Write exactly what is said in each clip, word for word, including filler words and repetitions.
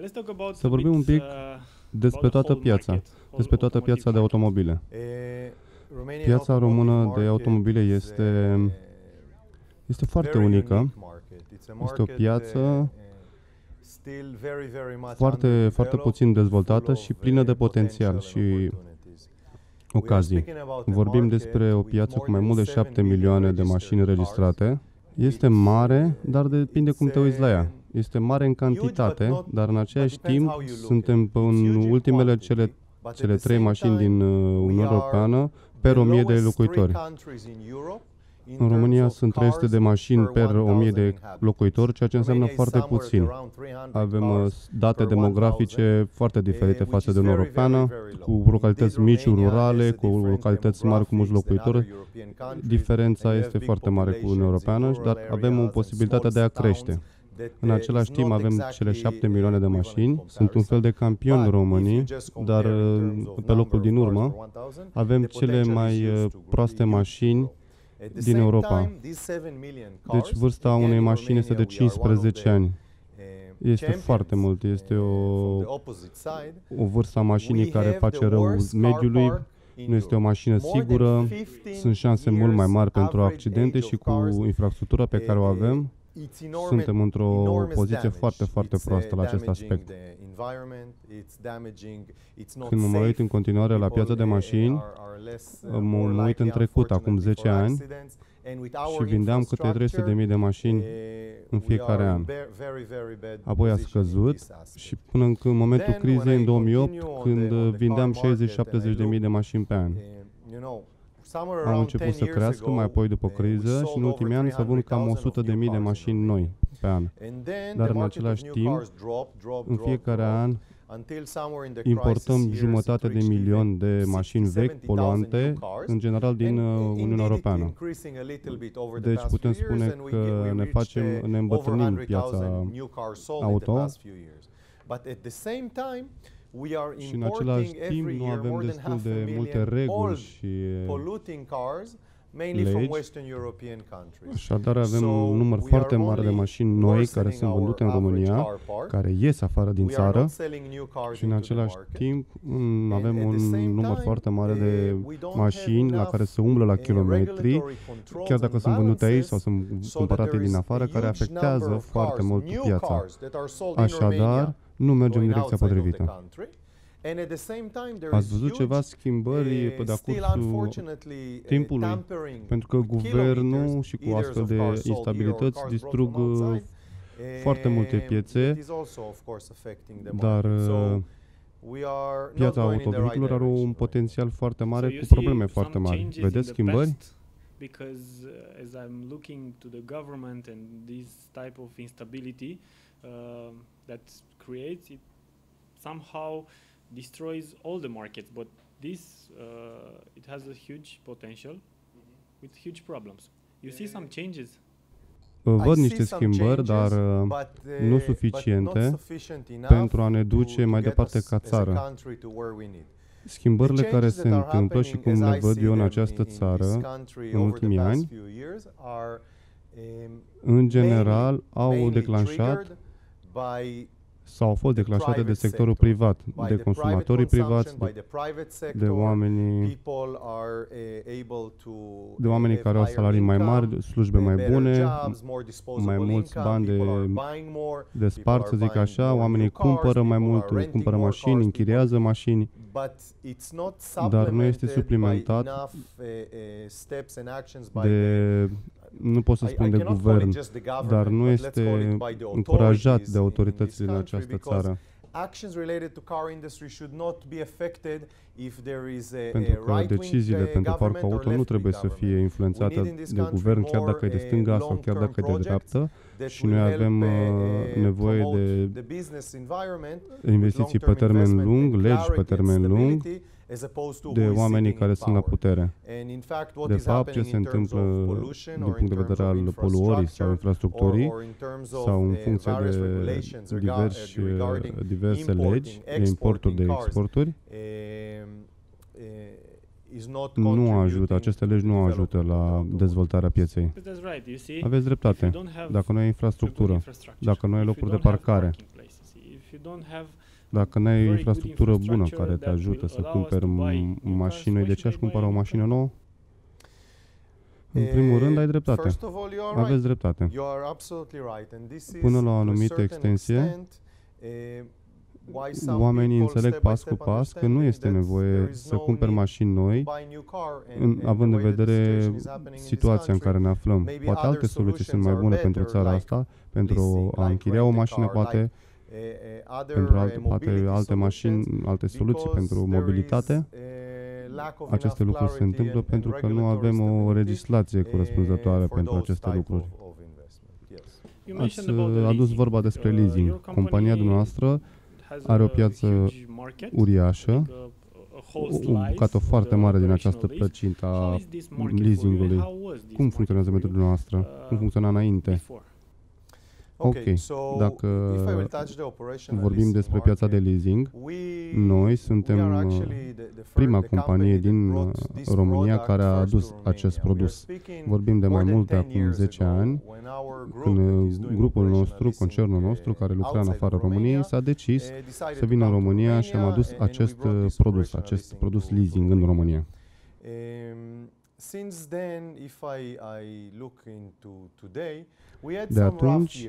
Să vorbim un pic despre toată piața, despre toată piața de automobile. Piața română de automobile este, este foarte unică. Este o piață foarte, foarte puțin dezvoltată și plină de potențial și ocazii. Vorbim despre o piață cu mai mult de șapte milioane de mașini înregistrate. Este mare, dar depinde cum te uiți la ea. Este mare în cantitate, dar în același timp suntem în ultimele cele, cele trei mașini din Uniunea Europeană per o mie de locuitori. În România sunt trei sute de mașini per o mie de locuitori, ceea ce înseamnă foarte puțin. Avem date demografice foarte diferite față de Uniunea Europeană, cu localități mici, rurale, cu localități mari cu mulți locuitori. Diferența este foarte mare cu Uniunea Europeană, dar avem o posibilitate de a crește. În același timp avem cele șapte milioane de mașini, sunt un fel de campioni românii, dar pe locul din urmă avem cele mai proaste mașini din Europa. Deci vârsta unei mașini este de cincisprezece ani. Este foarte mult, este o, o vârstă a mașinii care face rău mediului, nu este o mașină sigură, sunt șanse mult mai mari pentru accidente și cu infrastructura pe care o avem, suntem într-o poziție foarte, foarte proastă la acest aspect. Când mă uit în continuare la piața de mașini, mă uit în trecut, acum zece ani, și vindeam câte trei sute de mii de mașini în fiecare an. Apoi a scăzut și până în momentul crizei, în două mii opt, când vindeam șaizeci șaptezeci de mii de mașini pe an. Am început să crească mai apoi după criză și în ultimii ani s-au vândut cam o sută de mii de mașini noi pe an. Dar în același timp, în fiecare an, importăm jumătate de milion de mașini vechi, poluante, în general din Uniunea Europeană. Deci putem spune că ne facem, ne îmbătrânim piața auto. Și în același timp nu avem destul de multe reguli și legi. Așadar avem un număr foarte mare de mașini noi care sunt vândute în România, care ies afară din țară și în același timp avem un număr foarte mare de mașini la care se umblă la kilometri, chiar dacă sunt vândute aici sau sunt cumpărate din afară, care afectează foarte mult piața. Așadar, nu mergem în direcția potrivită. Ați văzut ceva schimbări pe de-a timpului? Pentru că guvernul și cu astfel de instabilități distrug foarte multe piețe, dar piața autovehiculelor are un potențial foarte mare cu probleme foarte mari. Vedeți schimbări? Because uh, as I'm looking to the government and this type of instability uh, that creates, it somehow destroys all the markets. But this uh, it has a huge potential mm-hmm. with huge problems. You see some changes. Văd niște schimbări, dar nu suficiente pentru a ne duce mai departe ca țară. Schimbările care se întâmplă și cum le văd eu în această țară în ultimii ani, în general, au declanșat sau au fost declanșate de sectorul privat, de consumatorii privați, de, de oamenii, de oamenii care au salarii mai mari, slujbe mai bune, mai mulți bani de, de spart, să zic așa, oamenii cumpără mai mult, cumpără mașini, închiriază mașini, dar nu este suplimentat de, nu pot să spun de guvern, dar nu este încurajat de autoritățile din această țară. Pentru că deciziile pentru parcul auto nu trebuie să fie influențate de guvern, chiar dacă e de stânga sau chiar dacă e de dreaptă, și noi avem uh, nevoie de investiții pe termen lung, legi pe termen lung, de oamenii care sunt la putere. De fapt, ce se întâmplă din punct de vedere al poluării sau infrastructurii sau în funcție de diversi, diverse legi, de importuri, de exporturi, nu ajută, aceste legi nu ajută la dezvoltarea pieței. Aveți dreptate. Dacă nu ai infrastructură, dacă nu ai locuri de parcare, Dacă n-ai o infrastructură bună care te ajută să cumperi mașină, de ce aș cumpăra o mașină nouă? În primul rând, ai dreptate. Aveți dreptate. Până la o anumită extensie, oamenii înțeleg pas cu pas că nu este nevoie să cumperi mașini noi, în, având în vedere situația în care ne aflăm. Poate alte soluții sunt mai bune pentru țara asta, pentru a închiria o mașină, poate, pentru alte, poate alte mașini, alte soluții pentru mobilitate. Aceste lucruri se întâmplă pentru că nu avem o legislație corespunzătoare pentru aceste lucruri. Ați adus vorba despre leasing. Compania dumneavoastră are o piață uriașă, o bucată foarte mare din această plăcintă a leasingului. Cum funcționează metodul dumneavoastră? Cum funcționa înainte? Ok, dacă vorbim despre piața de leasing, noi suntem prima companie din România care a adus acest produs. Vorbim de mai mult de acum zece ani, când grupul nostru, concernul nostru, care lucra în afara României, s-a decis să vină în România și am adus acest produs, acest produs leasing în România. De atunci,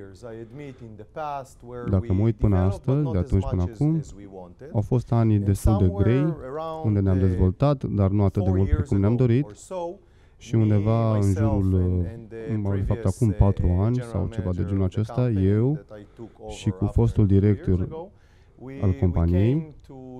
dacă mă uit până astăzi, de atunci până acum, au fost ani destul de grei, unde ne-am dezvoltat, dar nu atât de mult precum ne-am dorit, și undeva în jurul, de fapt acum patru ani sau ceva de genul acesta, eu și cu fostul director al companiei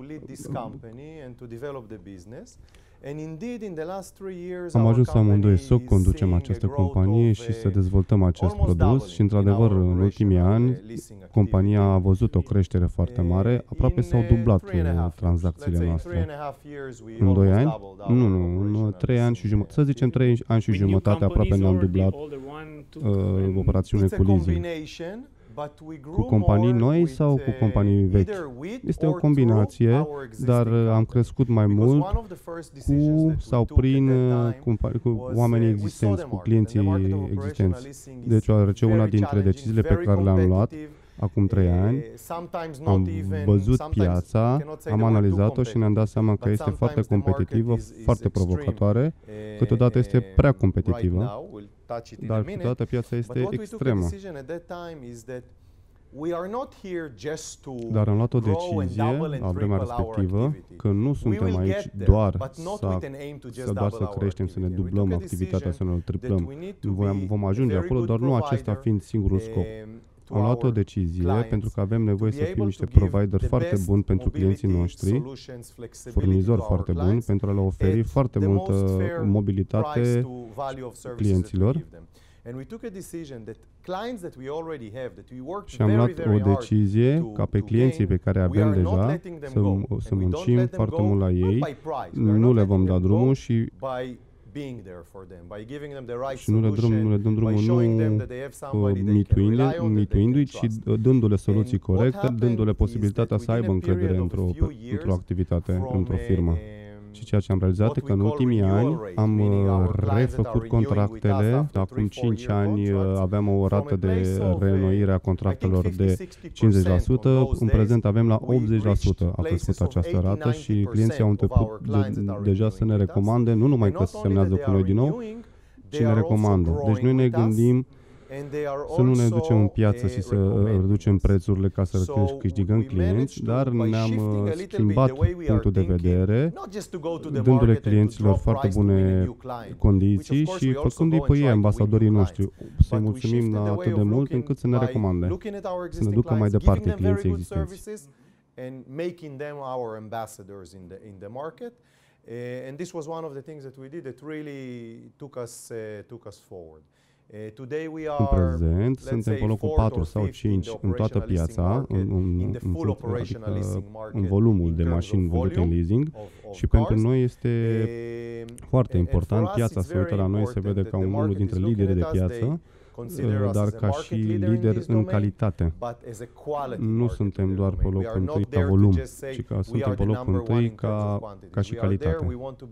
am ajuns amândoi să conducem această companie și să dezvoltăm acest produs și, într-adevăr, în ultimii ani, compania a văzut o creștere foarte mare, aproape s-au dublat tranzacțiile noastre. În doi ani? Nu, nu, în trei ani și jumătate. Să zicem trei ani și jumătate, aproape ne-am dublat uh, operațiune cu leasing. Cu companii noi sau cu companii vechi? Este o combinație, dar am crescut mai mult cu sau prin cu oamenii existenți, cu clienții existenți. Deci, deoarece una dintre deciziile pe care le-am luat acum trei ani, am văzut piața, am analizat-o și ne-am dat seama că este foarte competitivă, foarte provocatoare, câteodată este prea competitivă, dar câteodată piața este extremă. Dar am luat o decizie la vremea respectivă că nu suntem aici doar să, să, doar să creștem, să ne dublăm activitatea, să ne triplăm. Vom ajunge acolo, dar nu acesta fiind singurul scop. Am luat o decizie pentru că avem nevoie să fim niște provider foarte buni pentru clienții noștri, furnizori foarte buni, pentru a le oferi foarte multă mobilitate clienților. Și am luat o decizie ca pe clienții pe care avem deja să, să muncim foarte mult la ei, nu le vom da drumul și și nu le, drum, nu le dăm drumul nu mituindu-i, ci dându-le soluții corecte, dându-le posibilitatea să aibă încredere într-o, într-o activitate, într-o firmă. Și ceea ce am realizat e că în ultimii ani am refăcut contractele. Acum cinci ani aveam o rată de reînnoire a contractelor de cincizeci la sută. În prezent avem la optzeci la sută a crescut această rată și clienții au început de, deja să ne recomande, nu numai că se semnează cu noi din nou, ci ne recomandă. Deci noi ne gândim să nu ne ducem în piață și să reducem prețurile ca să câștigăm clienți, dar ne-am schimbat punctul de vedere, dându-le clienților foarte bune condiții și făcându-i pe ei ambasadorii noștri. Să-i mulțumim la atât de mult încât să ne recomande, să ne ducă mai departe clienții existenți. And this was one of the things that we did that really took us uh, took us forward. În prezent, suntem pe locul patru sau cinci în toată piața, în, în, în, adică în volumul de mașini vândute în leasing și pentru noi este foarte important. Piața se uită la noi, se vede ca unul dintre liderii de piață, dar ca și lider în calitate. Nu suntem doar pe locul întâi ca volum, ci că suntem pe locul întâi ca, ca și calitate.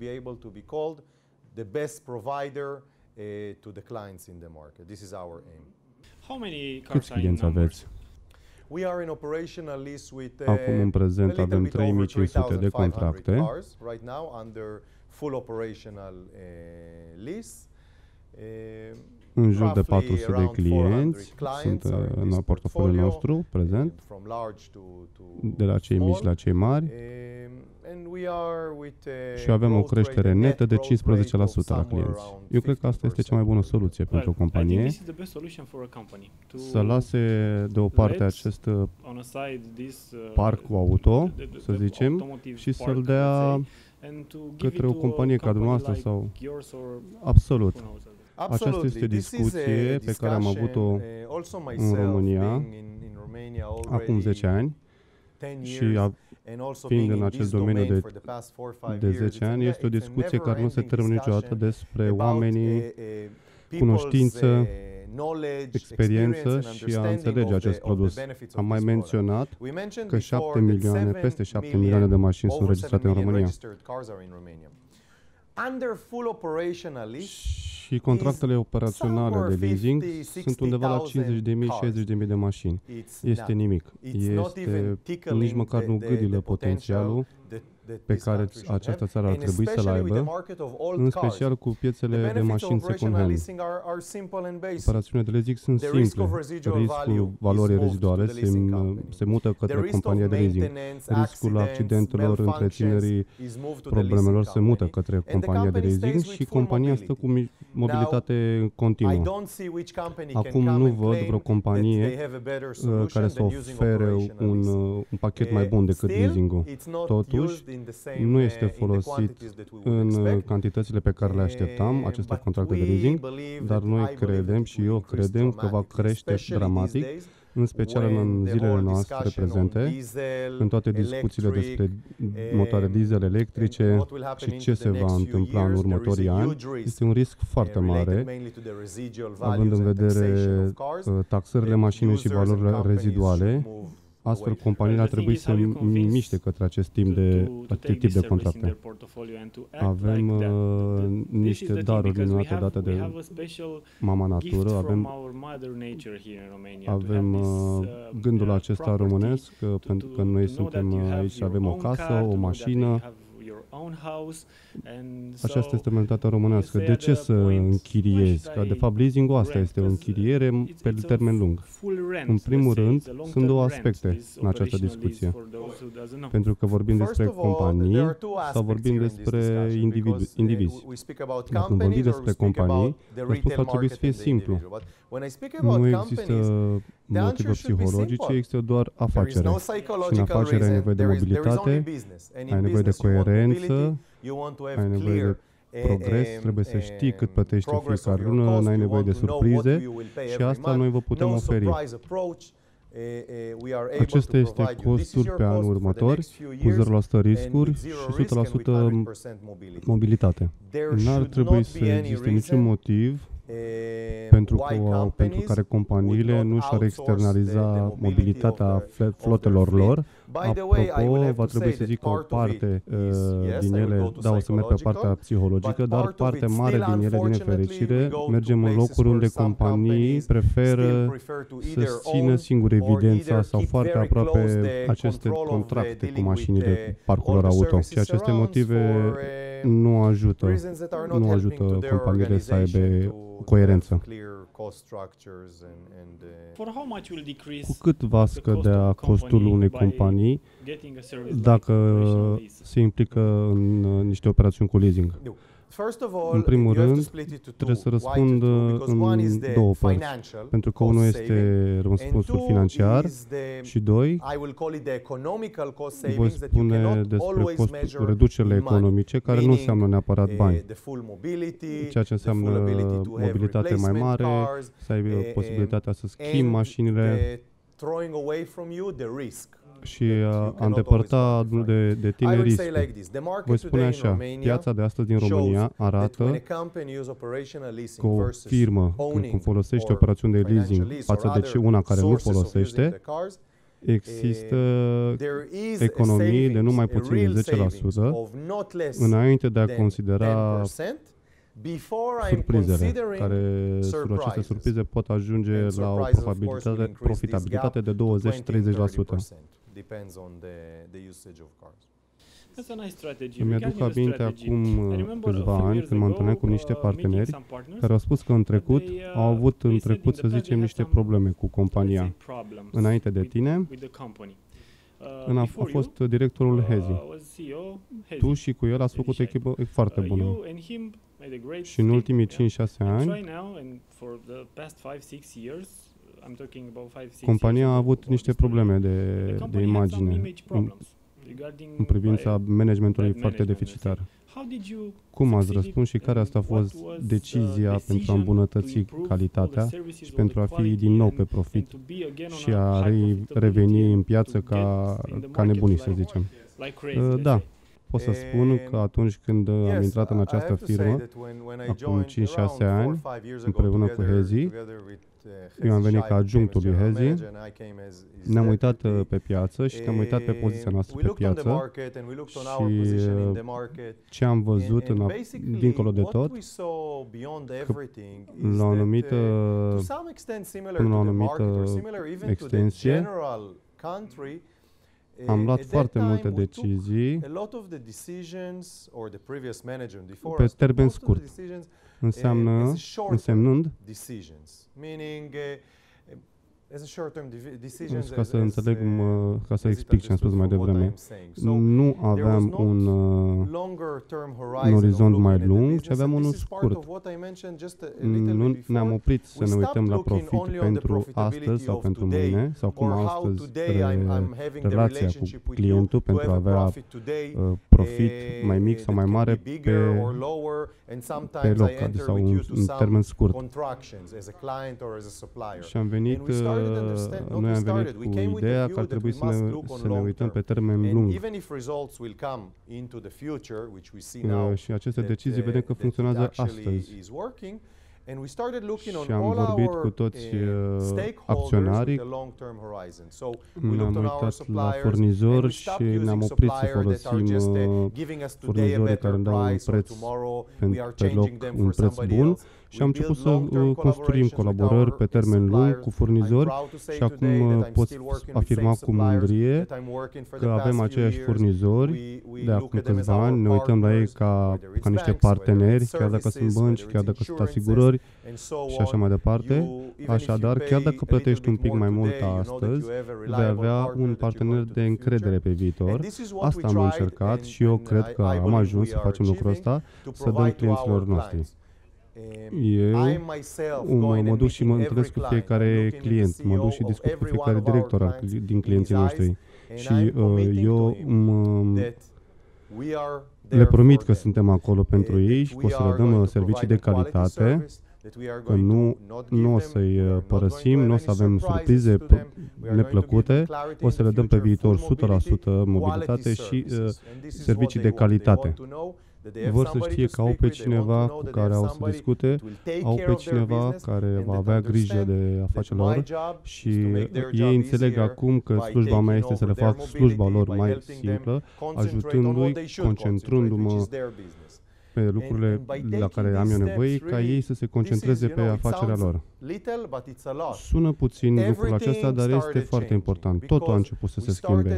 Uh, to the clients in the market. This is our aim. How many Câți clienți aveți? Acum, în prezent, avem trei mii cinci sute de contracte. În jur de patru sute de clienți sunt în portofoliul nostru prezent, de la cei mici la cei mari, și avem o creștere netă de cincisprezece la sută la clienți. Eu cred că asta este cea mai bună soluție pentru o companie, să lase deoparte acest parc cu auto, să zicem, și să-l dea către o companie ca dumneavoastră sau... Absolut. Aceasta este discuție pe care am avut-o în România acum zece ani și a, fiind în acest domeniu de, de zece ani, este o discuție care nu se termină niciodată despre oamenii, cunoștință, experiență și a înțelege acest produs. Am mai menționat că șapte milioane, peste șapte milioane de mașini sunt registrate în România. Și contractele operaționale de leasing sunt undeva la cincizeci de mii, șaizeci de mii de mașini. Este nimic. Este nici măcar nu gâdilă potențialul pe care această țară ar trebui să-l aibă, în special cu piețele de mașini second-hand. Operațiunile de leasing sunt simple. Riscul valorii reziduale se, se mută către compania de leasing. Riscul accidentelor, întreținerii, problemelor se mută către compania de leasing și compania stă cu mobilitate continuă. Acum nu văd vreo companie care să ofere un, un pachet mai bun decât leasing-ul. Totuși, nu este folosit în cantitățile pe care le așteptam, aceste contracte de leasing, dar noi credem și eu credem că va crește dramatic, în special în zilele noastre prezente, în toate discuțiile despre motoare diesel electrice și ce se va întâmpla în următorii ani. Este un risc foarte mare, având în vedere taxările mașinii și valorile reziduale. Astfel, companiile ar trebui să miște către acest tip de, acest tip de contracte. Avem uh, niște daruri minunate date de mama natură, avem, avem uh, gândul acesta românesc, că, pentru că noi suntem aici și avem o casă, o mașină. Aceasta este mentalitatea românească. De ce să închiriezi? Că de fapt leasing-ul asta este o închiriere pe termen lung. În primul rând, sunt două aspecte în această discuție. Pentru că vorbim despre companii sau vorbim despre indivizi. Dacă vorbim despre companii, răspunsul ar trebui să fie simplu. Nu există motive psihologice, există doar afacere. Și în afacere ai nevoie de mobilitate, ai nevoie de coerență, ai nevoie de progres, trebuie să știi cât plătești în fiecare lună, n-ai nevoie de surprize și asta noi vă putem oferi. Acesta este costul pe anul următor, cu zero la sută riscuri și o sută la sută mobilitate. N-ar trebui să existe niciun motiv pentru, că, pentru care companiile nu și-ar externaliza mobilitatea flotelor lor. Apropo, va trebui să zic că o parte uh, din ele, da, o să merg pe partea psihologică, dar parte mare din ele, din nefericire, mergem în locuri unde companii preferă să țină singur evidența sau foarte aproape aceste contracte cu mașinile parcurilor auto. Și aceste motive nu ajută, nu ajută companiile să aibă coerență. Cu cât va scădea costul unei companii dacă se implică în niște operațiuni cu leasing? În primul rând, trebuie să răspund în două părți, pentru că unul este răspunsul financiar și doi, voi spune despre costul, reducerile economice, care nu înseamnă neapărat bani, ceea ce înseamnă mobilitate mai mare, să ai posibilitatea să schimbi mașinile și a, a îndepărta de, de tine riscul. Voi spune așa, piața de astăzi din România arată că o firmă, când folosește operațiuni de leasing față de una care nu folosește, există economii de numai puțin de zece la sută înainte de a considera surprizele, care sub aceste surprize pot ajunge la o probabilitate, profitabilitate de douăzeci la treizeci la sută. Îmi aduc aminte acum câțiva ani când mă întâlneam cu niște parteneri care au spus că în trecut au avut în trecut, să zicem, niște probleme cu compania. Înainte de tine, în a, a fost directorul Hezi. Tu și cu el ați făcut o echipă foarte bună. Și în ultimii cinci șase ani, compania a avut niște probleme de, de imagine în, în privința managementului foarte deficitar. Cum ați răspuns și care asta a fost decizia pentru a îmbunătăți calitatea și pentru a fi din nou pe profit și a reveni în piață ca, ca nebunii, să zicem? Da, pot să spun că atunci când am intrat în această firmă, acum cinci șase ani, împreună cu Hezi, eu am venit ca adjunctul lui Hezi, ne-am uitat pe piață și ne-am uitat pe poziția noastră pe piață și ce am văzut în a, dincolo de tot, la o anumită, până la o anumită extensie, am luat foarte multe decizii pe termen scurt, înseamnă, însemnând, ca să înțeleg, ca să explic ce am spus mai devreme, nu aveam un, un orizont mai lung, ci aveam unul scurt. Nu ne-am oprit să ne uităm la profit pentru astăzi sau pentru mâine, sau cum astăzi re, relația cu clientul pentru a avea uh, profit mai mic sau mai mare pe, pe loc, sau în, în termen scurt. Și am venit noi am venit cu ideea că ar trebui să ne, să ne uităm pe termen lung. Uh, și aceste decizii vedem că funcționează astăzi. Și am vorbit cu toți uh, acționarii, ne-am uitat la furnizori și ne-am oprit să folosim uh, furnizorii care îmi dau un preț pe loc, un preț bun, și am început să uh, construim colaborări pe termen lung cu furnizori și acum uh, pot afirma cu mândrie că avem aceiași furnizori de acum câțiva ani, ne uităm la ei ca, ca niște parteneri, chiar dacă sunt bănci, chiar dacă sunt asigurări și așa mai departe. Așadar, chiar dacă plătești un pic mai mult astăzi, vei avea un partener de încredere pe viitor. Asta am încercat și eu cred că am ajuns să facem lucrul ăsta, să dăm clienților noștri. Eu mă, mă duc și mă întâlnesc cu fiecare client, mă duc și discut cu fiecare director al, din clienții noștri și uh, eu mă, le promit că suntem acolo pentru ei și că o să le dăm servicii de calitate, că nu, nu o să-i părăsim, nu o să avem surprize neplăcute, o să le dăm pe viitor o sută la sută mobilitate și uh, servicii de calitate. Vor să știe că au pe cineva cu care au să discute, au pe cineva care va avea grijă de afacerea lor și ei înțeleg acum că slujba mea este să le fac slujba lor mai simplă, ajutându-i, concentrându-mă pe lucrurile la care am eu nevoie, ca ei să se concentreze pe afacerea lor. Sună puțin lucrul acesta, dar este foarte important. Totul a început să se schimbe.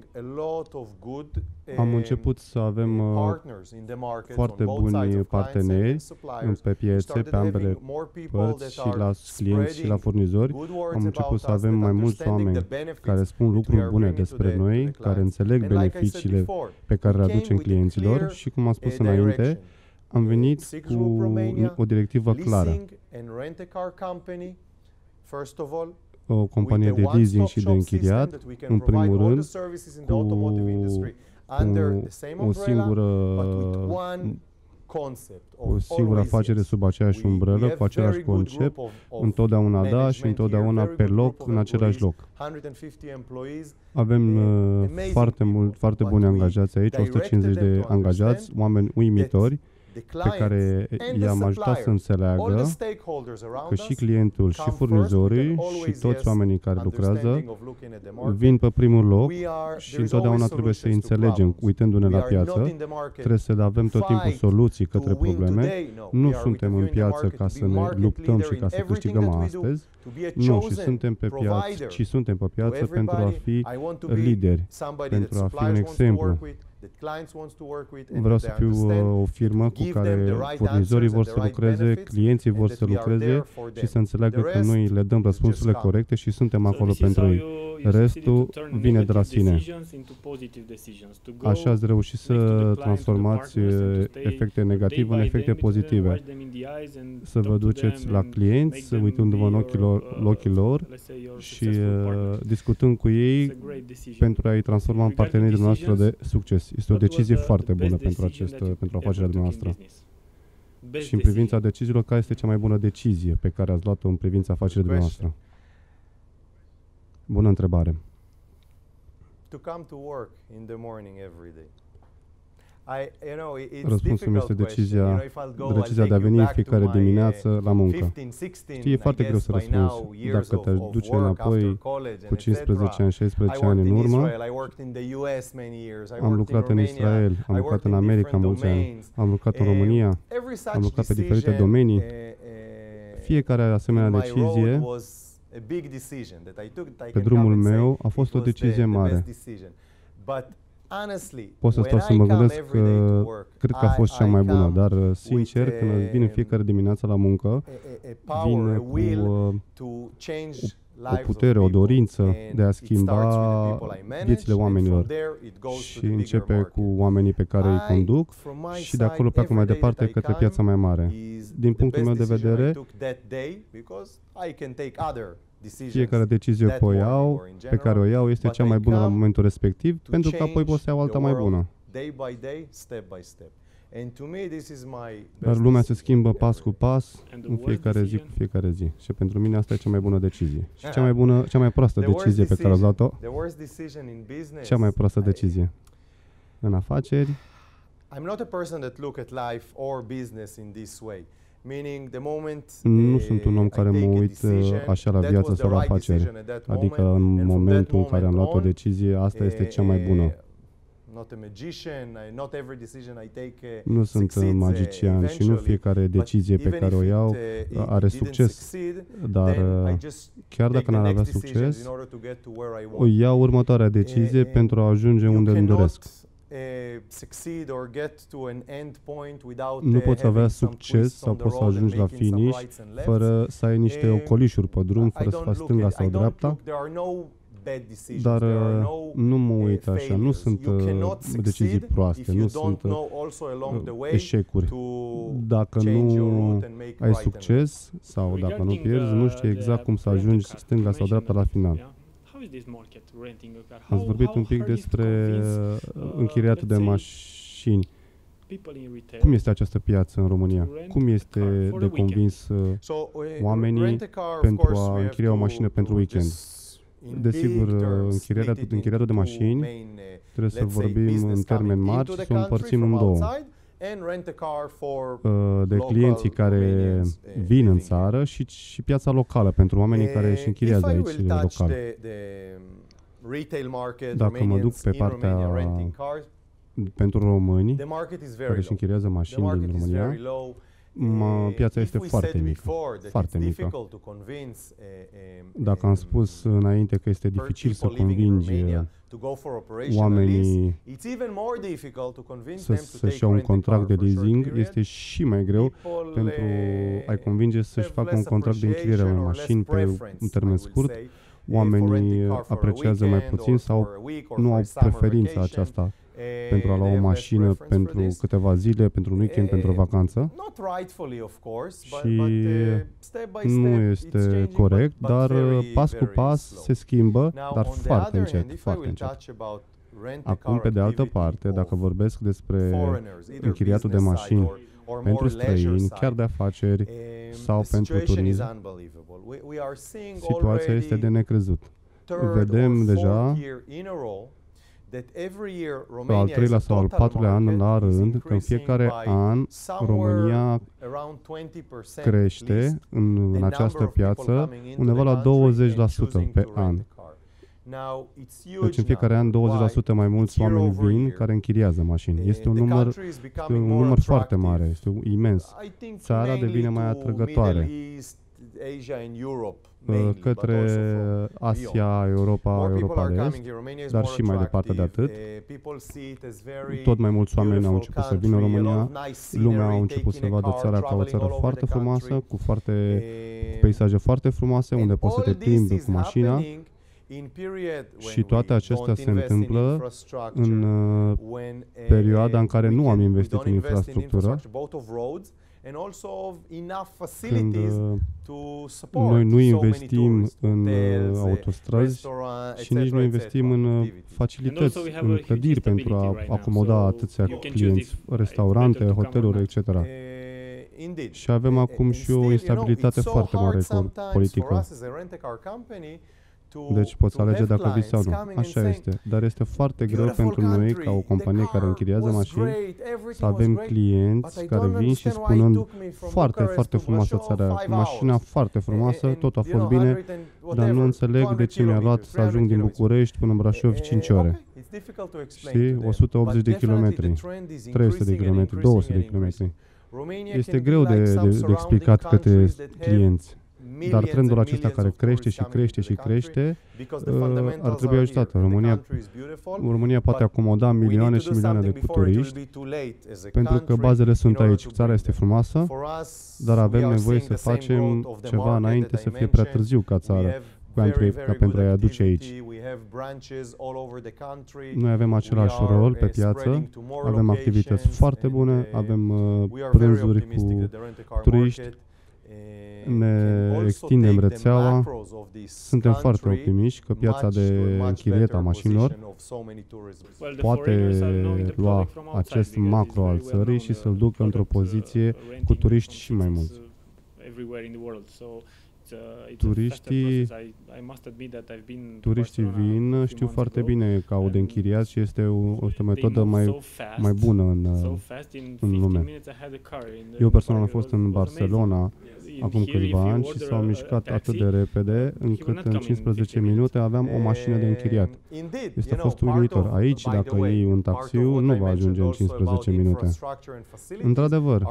Am început să avem uh, foarte buni parteneri pe piețe, pe ambele părți, și la clienți și la furnizori. Am început să avem mai mulți oameni care spun lucruri bune despre noi, care înțeleg beneficiile pe care le aducem clienților și, cum am spus înainte, am venit cu o directivă clară. O companie de leasing și de închiriat, în primul rând, cu o, o singură o singură afacere sub aceeași umbrelă, cu același concept, întotdeauna da și întotdeauna pe loc, în același loc. Avem uh, foarte, mult, foarte buni angajați aici, o sută cincizeci de angajați, oameni uimitori, pe care i-am ajutat să înțeleagă că și clientul, și furnizorii, și toți oamenii care lucrează vin pe primul loc și întotdeauna trebuie să înțelegem, uitându-ne la piață, trebuie să avem tot timpul soluții către probleme. Nu suntem în piață ca să ne luptăm și ca să câștigăm astăzi, nu, și suntem pe piață, ci suntem pe piață pentru a fi lideri, pentru a fi un exemplu. Vreau să fiu uh, o firmă cu care furnizorii vor să lucreze, clienții vor să lucreze și să înțeleagă că noi le dăm răspunsurile corecte și suntem acolo pentru ei. Restul vine de la sine. Așa ați reușit să transformați efecte negative în efecte pozitive. Să vă duceți la clienți, uitându-vă în ochii lor, ochii lor și uh, discutând cu ei pentru a-i transforma în partenerii noastre de succes. Este o decizie foarte bună pentru, acest, pentru afacerea dumneavoastră. Și în privința deciziilor, care este cea mai bună decizie pe care ați luat-o în privința afacerii dumneavoastră? Bună întrebare. Răspunsul meu este decizia, decizia de a veni în fiecare dimineață la muncă. Știi, e foarte greu să răspunzi. Dacă te duci înapoi cu cincisprezece ani, șaisprezece ani în urmă, am lucrat în Israel, am lucrat în America mulți ani, am lucrat în România, am lucrat pe diferite domenii. Fiecare asemenea decizie pe drumul meu a fost o decizie mare. Pot să stau să mă gândesc că cred că a fost cea mai bună, dar sincer, când vin în fiecare dimineață la muncă, vin cu o putere, o dorință de a schimba viețile oamenilor și începe cu oamenii pe care îi conduc și de acolo pleacă mai departe către piața mai mare. Din punctul meu de vedere, fiecare decizie pe, o iau, pe care o iau este cea mai bună la momentul respectiv, pentru că apoi pot să iau alta mai bună. Dar lumea se schimbă pas cu pas, în fiecare zi cu fiecare zi. Și pentru mine asta e cea mai bună decizie. Și cea mai bună, cea mai proastă decizie pe care ați luat-o? Cea mai proastă decizie. În afaceri, nu sunt un om care mă uit așa la viață sau la afaceri. Adică în momentul în care am luat o decizie, asta este cea mai bună. Nu sunt magician și nu fiecare decizie pe care o iau are succes, dar chiar dacă n-ar avea succes, o iau următoarea decizie pentru a ajunge unde îmi doresc. Nu poți avea succes sau poți să ajungi la finish fără să ai niște ocolișuri pe drum, fără să faci stânga sau dreapta. Dar nu mă uit așa, nu sunt uh, decizii proaste, nu sunt uh, eșecuri. Dacă nu ai succes sau dacă nu pierzi, nu știi exact cum să ajungi stânga sau dreapta la final. Ați vorbit un pic despre închiriatul de mașini. Cum este această piață în România? Cum este de convins uh, oamenii pentru a închiria o mașină pentru weekend? Desigur, închirierea, închirierea de mașini trebuie să vorbim în termeni mari și să o împărțim în două. De clienții care vin în țară și, și piața locală pentru oamenii care își închiriază aici local. Dacă mă duc pe partea pentru români care își închiriază mașini din România, Ma, piața este foarte mică, foarte mică. Dacă am spus înainte că este dificil să convingi oamenii să, să-și iau un contract de leasing, este și mai greu pentru a-i convinge să-și facă un contract de închiriere a unei mașini pe un termen scurt. Oamenii apreciază mai puțin sau nu au preferința aceasta pentru a lua o mașină pentru câteva zile, pentru un weekend, pentru o vacanță. Și nu este corect, dar pas cu pas se schimbă, dar foarte încet, foarte încet. Acum, pe de altă parte, dacă vorbesc despre închiriatul de mașini pentru străini, chiar de afaceri sau pentru turism, situația este de necrezut. Vedem deja pe al treilea sau al patrulea an la rând, că în fiecare an România crește în, în această piață undeva la douăzeci la sută pe an. Deci în fiecare an douăzeci la sută mai mulți oameni vin care închiriază mașini. Este un număr, este un număr foarte mare, este imens. Țara devine mai atrăgătoare către Asia, Europa, Europa de Est, dar și mai departe de atât. Tot mai mulți oameni au început să vină în România, lumea a început să vadă țara ca o țară foarte frumoasă, cu, foarte, cu peisaje foarte frumoase, unde poți să te plimbi cu mașina. Și toate acestea se întâmplă în uh, perioada în care nu am investit în infrastructură, când uh, noi nu investim în uh, autostrăzi și nici nu investim în uh, facilități, în clădiri pentru a acomoda atâția clienți, restaurante, hoteluri, et cetera. Și avem acum și o instabilitate foarte mare politică. Deci poți alege dacă vii sau nu. Așa este. Dar este foarte greu pentru noi, ca o companie care închiriază mașini, să avem clienți care vin și spunând foarte, foarte frumoasă țara, mașina foarte frumoasă, tot a fost bine, dar nu înțeleg de ce mi-a luat să ajung din București până în Brașov cinci ore. Știi? o sută optzeci de kilometri, trei sute de kilometri, două sute de kilometri. Este greu de, de, de explicat către clienți. Dar trendul acesta care crește și crește și crește ar trebui ajutat. România, România poate acomoda milioane și milioane de turiști, pentru că bazele sunt aici. Țara este frumoasă, dar avem nevoie să facem ceva înainte să fie prea târziu ca țară, ca pentru a-i aduce aici. Noi avem același rol pe piață, avem activități foarte bune, avem prânzuri cu turiști, ne extindem rețeaua, suntem foarte optimiști că piața de închiriet a mașinilor poate lua acest macro al țării și să-l ducă într-o poziție cu turiști și mai mulți. Turiștii, turiștii vin, știu foarte bine că au de închiriat și este o, o metodă mai, mai bună în, în lume. Eu personal am fost în Barcelona acum câțiva ani și s-au mișcat atât de repede încât în cincisprezece minute aveam o mașină de închiriat. Este fost uimitor. Aici, dacă iei un taxiu, nu va ajunge în cincisprezece minute. Într-adevăr,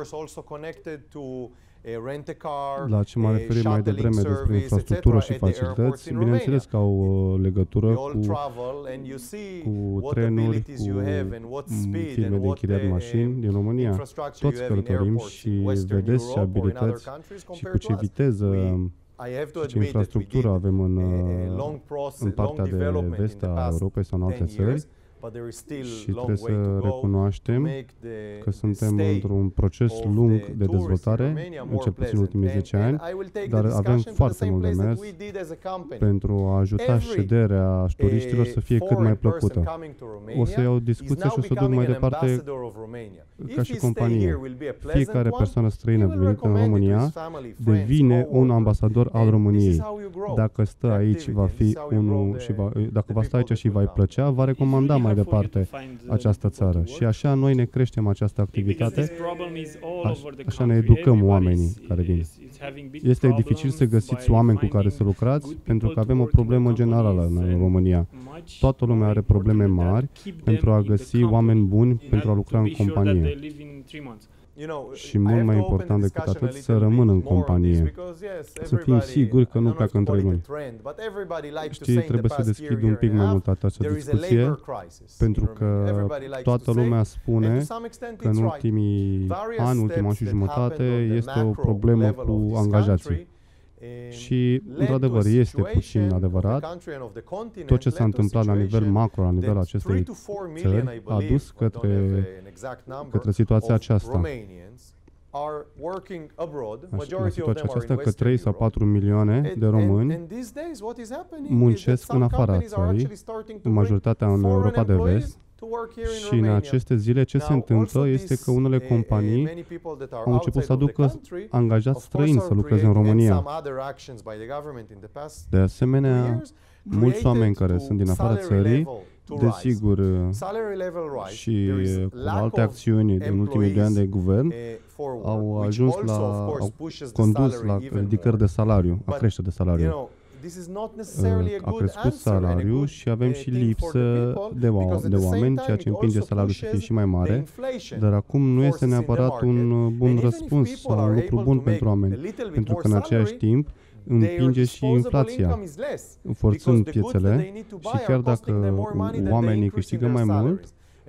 la ce m-am referit mai devreme despre infrastructură și facilități, bineînțeles că au uh, legătură cu, cu trenuri, cu firme de închiriat mașini din România. Toți călătorim și vedeți ce abilități și cu ce viteză și ce infrastructură avem în, uh, în partea de vest a Europei sau în alte țări. Și trebuie să recunoaștem că suntem într-un proces lung de dezvoltare, în cel puțin ultimii zece ani, dar avem foarte mult de mers pentru a ajuta șederea turiștilor să fie cât mai plăcută. O să iau discuția și o să duc mai departe ca și companie. Fiecare persoană străină venită în România devine un ambasador al României. Dacă stă aici, va fi unul și va, dacă va sta aici și va-i plăcea, va recomanda mai departe această țară. Și așa noi ne creștem această activitate, așa ne educăm oamenii care vin. Este dificil să găsiți oameni cu care să lucrați, pentru că avem o problemă generală în România. Toată lumea are probleme mari pentru a găsi oameni buni pentru a lucra în companie. Și mult mai important decât atât, să rămână în companie. Să fim siguri că nu pleacă în trei luni. Știi, trebuie să deschid un pic mai mult această discuție, pentru că toată lumea spune că în ultimii ani, ultimul an și jumătate, este o problemă cu angajații. Și, într-adevăr, este puțin adevărat. Tot ce s-a întâmplat la nivel macro, la nivelul acestei țări, a dus către, către situația aceasta. La situația aceasta că trei sau patru milioane de români muncesc în afara țării, în majoritatea în Europa de Vest. Și în aceste zile ce se întâmplă este că unele companii au început să aducă angajați străini să lucreze în România. De asemenea, mulți oameni care sunt din afara țării Desigur, și cu alte acțiuni din ultimii doi ani de guvern au ajuns la, au condus la ridicări de salariu, a crește de salariu. A crescut salariul și avem și lipsă de, de oameni, ceea ce împinge salariul să fie și mai mare, dar acum nu este neapărat un bun răspuns sau un lucru bun pentru oameni, pentru că în același timp împinge și inflația, forțând piețele și chiar dacă oamenii câștigă mai mult,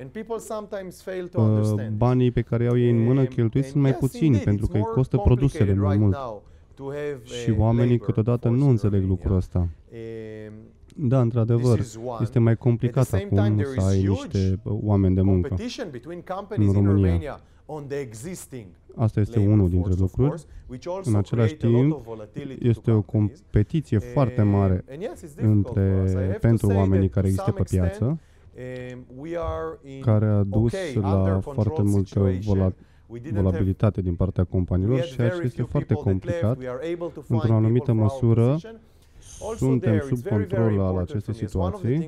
banii pe care au ei în mână cheltuiți sunt mai puțini, pentru că îi costă produsele mai mult. Și oamenii câteodată nu înțeleg lucrul ăsta. Da, într-adevăr, este mai complicat acum să ai niște oameni de muncă în România. Asta este unul dintre lucruri. În același timp, este o competiție foarte mare între, pentru oamenii care există pe piață, care a dus la foarte multă volabilitate din partea companiilor și ceea ce este foarte complicat. Într-o anumită măsură, suntem sub control al acestei situații.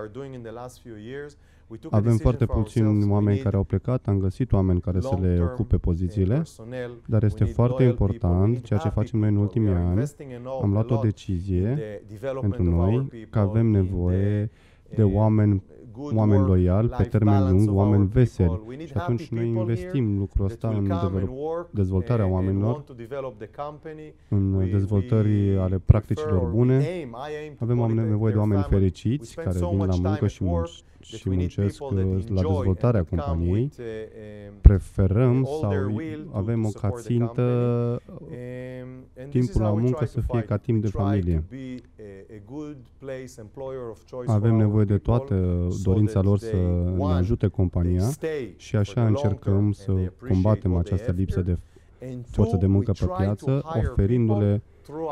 Avem foarte puțini oameni care au plecat, am găsit oameni care să le ocupe pozițiile, dar este foarte important ceea ce facem noi în ultimii ani. Am luat o decizie pentru noi că avem nevoie de oameni oameni loiali, pe termen lung, oameni veseli. Și atunci noi investim lucrul ăsta în dezvoltarea oamenilor, în dezvoltării ale practicilor bune. Avem nevoie de oameni fericiți, care vin la muncă și, munci, și muncesc la dezvoltarea companiei. Preferăm sau avem o ca țintă timpul la muncă să fie ca timp de familie. Avem nevoie de toată dorința lor să ne ajute compania și așa încercăm să combatem această lipsă de forță de muncă pe piață, oferindu-le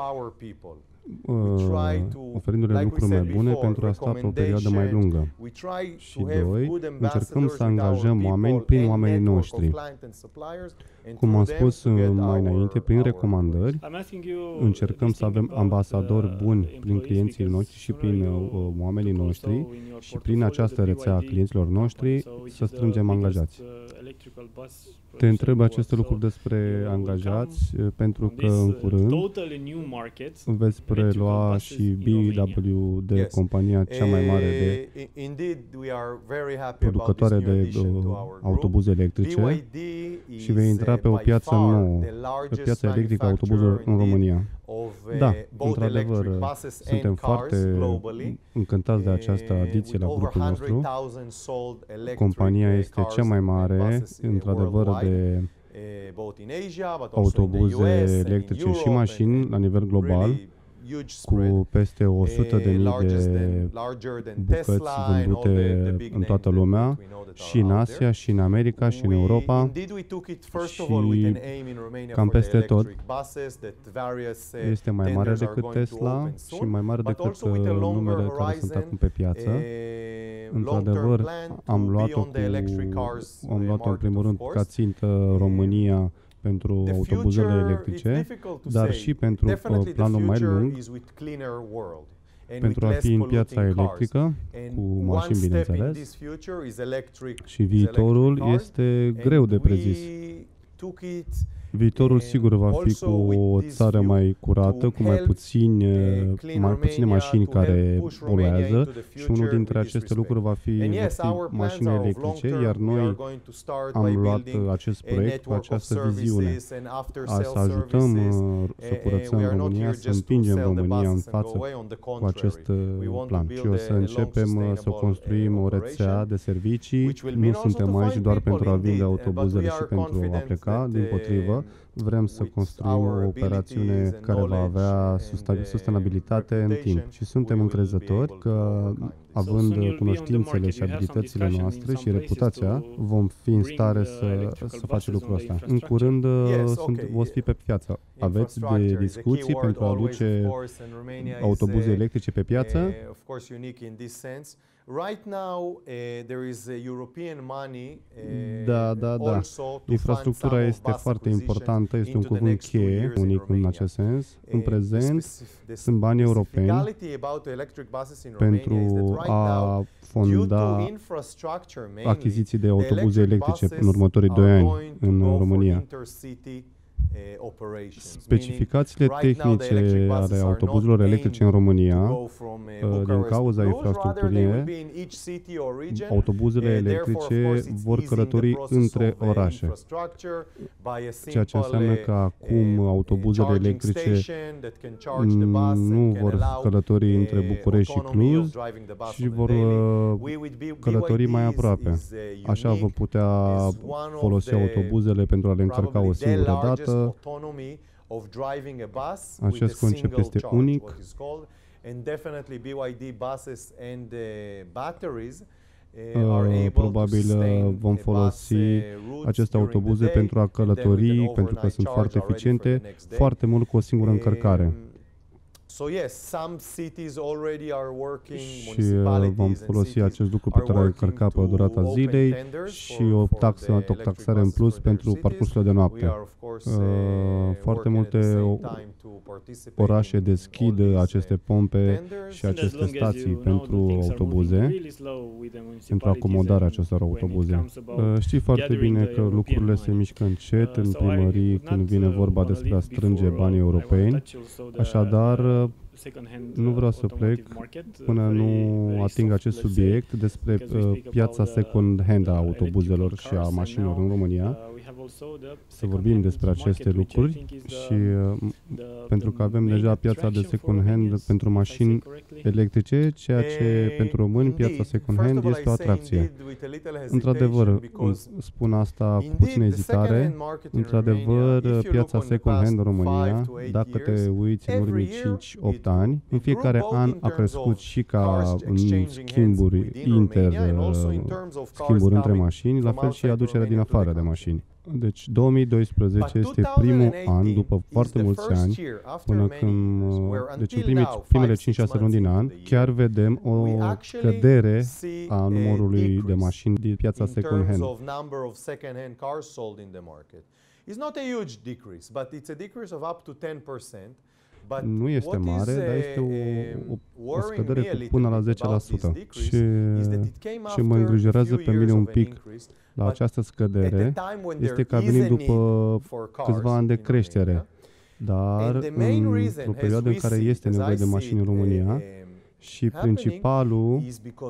Uh, oferindu-le lucruri mai bune pentru a sta pe o perioadă mai lungă. Și doi, încercăm să angajăm oameni prin oamenii noștri. Cum am spus mai înainte, prin recomandări, încercăm să avem ambasadori buni prin clienții noștri și prin uh, oamenii noștri și prin această rețea a clienților noștri să strângem angajați. Te întreb aceste lucruri despre angajați pentru că în curând veți prelua și B W de compania cea mai mare de producătoare de autobuze electrice și vei intra pe o piață nouă, pe piața electrică a autobuzelor în România. Da, într-adevăr, suntem foarte încântați de această adiție la grupul nostru. Compania este cea mai mare, într-adevăr, de autobuze electrice și mașini la nivel global, cu peste o sută de mii de bucăți vândute în toată lumea, și în Asia, și în America, și în Europa, și cam peste tot. Este mai mare decât Tesla și mai mare decât numele care sunt acum pe piață. Într-adevăr, am luat-o cu, am luat-o în primul rând ca țintă România pentru autobuzele electrice, dar și pentru planul mai lung, pentru a fi în piața electrică, cu mașini, bineînțeles, și viitorul este greu de prezis. Viitorul sigur va fi cu o țară mai curată, cu mai puțini, mai puține mașini care poluează și unul dintre aceste lucruri va fi, va fi mașini electrice, iar noi am luat acest proiect cu această viziune, a să ajutăm să curățăm România, să împingem România în față cu acest plan. Și o să începem să construim o rețea de servicii. Nu suntem aici doar pentru a vinde autobuzele și pentru a pleca, dimpotrivă. Vrem să construim o operațiune care va avea sustenabilitate în timp. Și suntem încrezători că, având cunoștințele și abilitățile noastre și reputația, vom fi în stare să, să facem lucrul ăsta. În curând sunt, vom fi pe piață. Aveți de discuții pentru a aduce autobuze electrice pe piață? Da, da, da. Infrastructura este foarte importantă, este un cuvânt cheie, unic în acest sens. În prezent, sunt bani europeni pentru a fonda achiziții de autobuze electrice în următorii doi ani în România. Specificațiile tehnice ale autobuzelor electrice în România, din cauza infrastructurii, autobuzele electrice vor călători între orașe, ceea ce înseamnă că acum autobuzele electrice nu vor călători între București și Cluj și vor călători mai aproape. Așa vă putea folosi autobuzele pentru a le încărca o singură dată. Acest concept este unic. Uh, probabil vom folosi aceste autobuze pentru a călători, pentru că sunt foarte eficiente, foarte mult cu o singură încărcare. Și vom folosi acest lucru pentru a încărca pe durata zilei și o taxă, o taxare în plus pentru parcursul de noapte. Foarte multe orașe deschid aceste pompe și aceste stații pentru autobuze, pentru acomodarea acestor autobuze. Știi foarte bine că lucrurile se mișcă încet în primării când vine vorba despre a strânge banii europeni, așadar nu vreau să plec până nu ating acest subiect despre uh, piața second-hand a autobuzelor și a mașinilor în România. Să vorbim despre aceste lucruri și uh, pentru că avem deja piața de second-hand pentru mașini electrice, ceea ce pentru români piața second-hand este o atracție. Într-adevăr, spun asta cu puțină ezitare, într-adevăr, piața second-hand în România, dacă te uiți în urmii cinci opt ani, în fiecare an a crescut și ca în schimburi inter, schimburi între mașini, la fel și aducerea din afară de mașini. Deci două mii doisprezece este primul an, după foarte mulți ani, până când, deci în primii, primele cinci șase luni din an, chiar vedem o scădere a numărului de mașini din piața second-hand. Nu este mare, dar este o, o, o scădere cu până la zece la sută. Și, și mă îngrijorează pe mine un pic la această scădere, este că a venit după câțiva ani de creștere. Dar într-o perioadă în care este nevoie de mașini în România, și principalul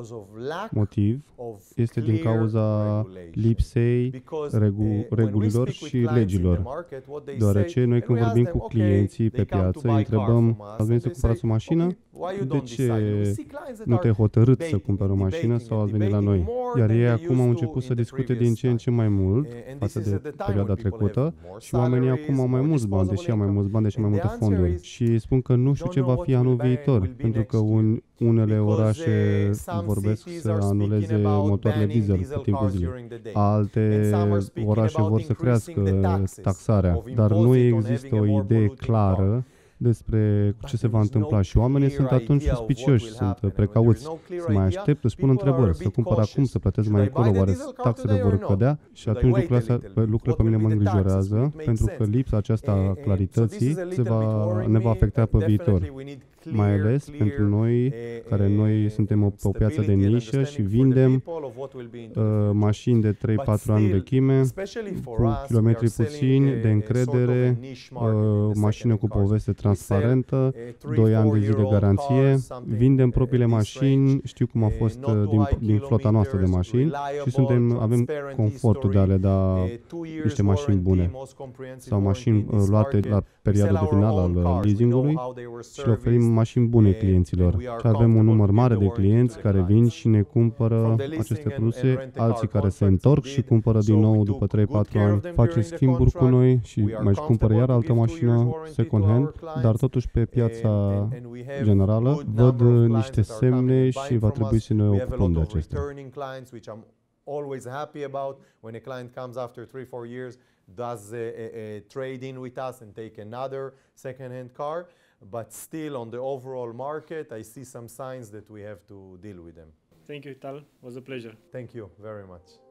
motiv este din cauza lipsei regu regulilor și legilor. Deoarece noi când vorbim cu clienții pe piață, îi întrebăm, ați venit să cumpărați o mașină? De ce nu te-ai hotărât să cumperi o mașină sau ați venit la noi? Iar ei acum au început să discute din ce în ce mai mult față de perioada trecută și oamenii acum au mai mulți bani, deși au mai mulți bani, deși mai multe fonduri. Și spun că nu știu ce va fi anul viitor, pentru că un Unele orașe vorbesc să anuleze motoarele diesel pe timpul zilei. Alte orașe vor să crească taxarea, dar nu există o idee clară despre ce se va întâmpla și oamenii sunt atunci suspicioși, sunt precauți, să mai aștept, își pun întrebări, să cumpăr acum, să plătesc mai încolo, oare taxele vor cădea? Și atunci lucrurile, astea, lucrurile pe mine mă îngrijorează, pentru că lipsa aceasta a clarității se va, ne va afecta pe viitor. Mai ales pentru noi, care noi suntem o, o piață de nișă și vindem uh, mașini de trei patru ani vechime, cu kilometri puțini, de încredere, uh, mașină cu poveste transparentă, doi ani de zile garanție, vindem propriile mașini, știu cum a fost uh, din, din flota noastră de mașini și suntem, avem confortul de a le da niște mașini bune sau mașini uh, luate la perioada de final al leasingului și le oferim mașini bune clienților. Și avem un număr mare de clienți care vin și ne cumpără aceste produse, alții care se întorc și cumpără din nou după trei patru ani, face schimburi cu noi și mai își cumpără iar altă mașină second hand, dar totuși pe piața generală văd niște semne și va trebui să ne ocupăm de acestea. Always happy about when a client comes after three, four years, does a, a, a trade-in with us and take another second-hand car, but still on the overall market, I see some signs that we have to deal with them. Thank you, Tal. It was a pleasure. Thank you very much.